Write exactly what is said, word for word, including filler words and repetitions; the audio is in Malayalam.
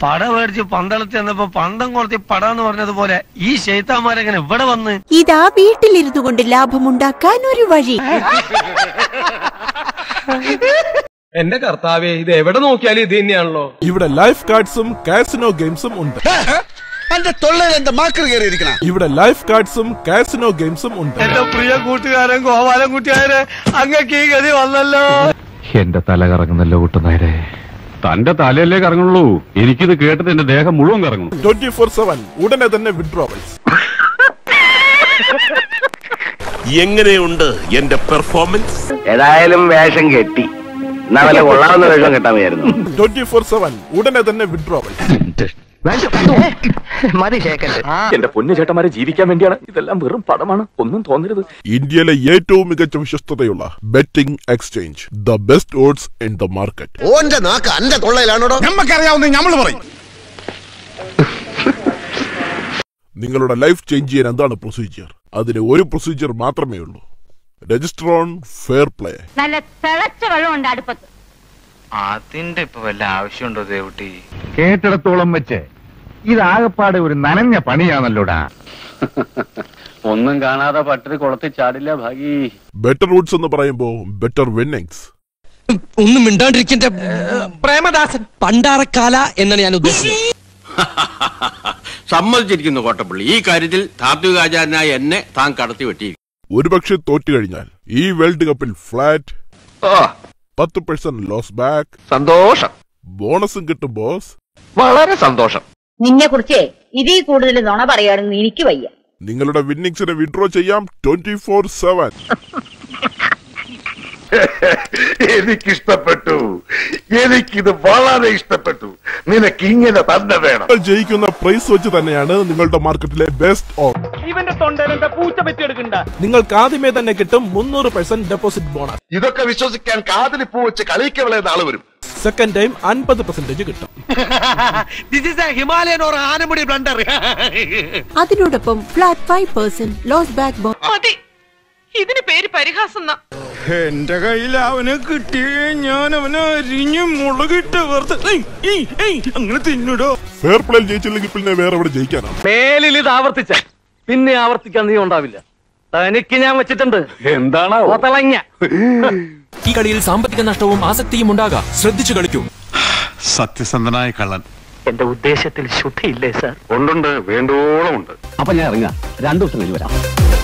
പട മേടിച്ച് പന്തളത്ത് ചെന്നപ്പോ പന്തം കൊടുത്തി പടാന്ന് പറഞ്ഞതുപോലെ ഈ ശൈത്താന്മാരെങ്ങനെ ഇവിടെ വന്ന് ഇതാ വീട്ടിലിരുന്നു കൊണ്ട് ലാഭമുണ്ടാക്കാൻ ഒരു വഴി. എന്റെ കർത്താവേ, ഇത് എവിടെ നോക്കിയാലും ഇത് തന്നെയാണല്ലോ. ഇവിടെ ലൈഫ് കാർഡ്സും കാസിനോ ഗെയിംസും ഉണ്ട്. ഇവിടെ ലൈഫ് കാർഡ്സും കാസിനോ ഗെയിംസും ഉണ്ട്. എന്റെ പ്രിയ കൂട്ടുകാരൻ ഗോപാലൻ കുട്ടിയാരെ അങ്ങക്ക് ഈ ഗതി വന്നല്ലോ. എന്റെ തല കറങ്ങുന്നല്ലോ കൂട്ടുന്നേരെ. തന്റെ തലയല്ലേ കറങ്ങുള്ളൂ, എനിക്കിത് കേട്ടിട്ട് എന്റെ ദേഹം മുഴുവൻ കറങ്ങും. ട്വന്റി ഫോർ സെവൻ ഉടനെ തന്നെ വിഡ്രോവൽസ്. എങ്ങനെയുണ്ട് എന്റെ പെർഫോമൻസ്? ഏതായാലും വേഷം കെട്ടി നല്ല കൊള്ളാവുന്ന വേഷം കെട്ടാമായിരുന്നു. ട്വന്റി ഫോർ സെവൻ ഉടനെ തന്നെ വിഡ്രോവൽസ്. എന്റെ പൊന്നു ചേട്ടന്മാരെ ജീവിക്കാൻ വേണ്ടിയാണ്. ഇതെല്ലാം വെറും പടമാണ്, ഒന്നും തോന്നരുത്. ഇന്ത്യയിലെ ഏറ്റവും മികച്ച വിശ്വസ്തതയുള്ള betting exchange, the best odds in the market. ഓന്റെ നാക്ക് അന്റെ തൊള്ളയിലാണോ? നമുക്കറിയാവുന്ന നമ്മൾ പറയും. നിങ്ങളുടെ ലൈഫ് ചേഞ്ച് ചെയ്യാൻ എന്താണ് പ്രൊസീജിയർ? അതിന് ഒരു പ്രൊസീജിയർ മാത്രമേ ഉള്ളൂ. Register on fair play. നല്ല തിളച്ച വെള്ളമുണ്ട് അടുപ്പത്ത്. അതിന്റെ ഇപ്പൊ വല്ല ആവശ്യമുണ്ടോ ദേവുട്ടി? കേട്ടിടത്തോളം വെച്ച് ഇതാകപ്പാടെ ഒരു നനഞ്ഞ പണിയാണല്ലോടാ. ഒന്നും കാണാതെ പട്ടിണി കുളത്തിൽ ചാടില്ല ഭാഗി. ബെറ്റർ ഓഡ്സ് എന്ന് പറയുമ്പോ ബെറ്റർ വിന്നിങ്സ്. ഒന്നും മിണ്ടാണ്ടിരിക്കന്റെ പ്രേമദാസൻ പണ്ടാറക്കാല എന്നാണ് ഞാൻ ഉദ്ദേശിച്ചത്. സമ്മതിച്ചിരിക്കുന്നു കോട്ടപ്പള്ളി. ഈ കാര്യത്തിൽ താത്വികാചാരനായ എന്നെ താൻ കടത്തി വെട്ടി. ഒരുപക്ഷെ തോറ്റു കഴിഞ്ഞാൽ ഈ വേൾഡ് കപ്പിൽ ഫ്ലാറ്റ് പത്ത് പെർസെന്റ് ലോസ് ബാക്ക്. സന്തോഷം. ബോണസും കിട്ടും ബോസ്. വളരെ സന്തോഷം. നിന്നെ കുറിച്ച് ഇതിൽ കൂടുതൽ നുണ പറയാനൊന്നും എനിക്ക് വയ്യ. നിങ്ങളുടെ വിന്നിങ്സിനെ വിഡ്രോ ചെയ്യാം ട്വന്റി ഫോർ സെവൻ. എനിക്കിഷ്ടപ്പെട്ടു, എനിക്കിത് വളരെ ഇഷ്ടപ്പെട്ടു. നിനക്ക് ഇങ്ങനെ തന്നെ വേണം. ജയിക്കുന്ന പ്രൈസ് വെച്ച് തന്നെയാണ് നിങ്ങളുടെ മാർക്കറ്റിലെ ബെസ്റ്റ് ഓൺ. ഇവന്റെ തൊണ്ടയിലെന്താ പൂച്ച പറ്റിയെടുക്കണ്ട. നിങ്ങൾക്ക് ആദ്യമേ തന്നെ കിട്ടും മുന്നൂറ് പെർസെന്റ് ഡെപ്പോസിറ്റ് ബോണസ്. ഇതൊക്കെ വിശ്വസിക്കാൻ കാതിൽ പൂ വെച്ച് കളിക്കവളെ നാളെ വരും. സെക്കൻഡ് ടൈം അൻപത് പെർസെന്റേജ് കിട്ടും. Himalayan or Anamudi blunder. അതിനോടൊപ്പം flat five percent loss back bonus. ഇതിന് പേര് പരിഹാസം. എന്റെ കയ്യിൽ അവനെ കിട്ടിയേ ഞാൻ അവനെ അരിഞ്ഞു മുളകിട്ട് അങ്ങനെ തിന്നിടോ. ഫെയർ പ്ലേ ജയിച്ചില്ലെങ്കിൽ പിന്നെ വേറെ എവിടെ ജയിക്കാനാണ്? മേലിൽ ഇത് ആവർത്തിച്ച പിന്നെ ആവർത്തിക്കാൻ നീ ഉണ്ടാവില്ല. തനിക്ക് ഞാൻ വെച്ചിട്ടുണ്ട്. എന്താണോ തിളങ്ങ. ഈ കളിയിൽ സാമ്പത്തിക നഷ്ടവും ആസക്തിയും ഉണ്ടാകാം, ശ്രദ്ധിച്ചു കളിക്കൂ. സത്യസന്ധനായ കള്ളൻ. എന്റെ ഉദ്ദേശത്തിൽ ശുദ്ധിയില്ലേ സാർ? ഉണ്ടുണ്ട്, വേണ്ടോളം ഉണ്ട്. അപ്പൊ ഞാൻ ഇറങ്ങാം. രണ്ടു ദിവസം കഴിഞ്ഞ് വരാം.